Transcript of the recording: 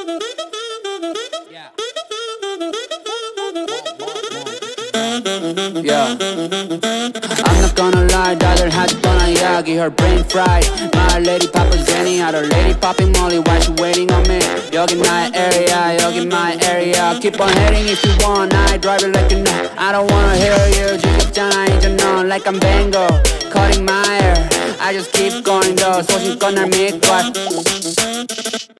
Yeah, I'm not gonna lie, daughter had Donayagi, her brain fried. My lady Papa's Jenny, had her lady popping Molly while she waiting on me. Yogi my area, yogi my area. Keep on heading if you want, I drive it like you know. I don't wanna hear you, 지겹잖아 이제 넌 like I'm Bango, cutting my hair. I just keep going though, 소신껏 날 믿고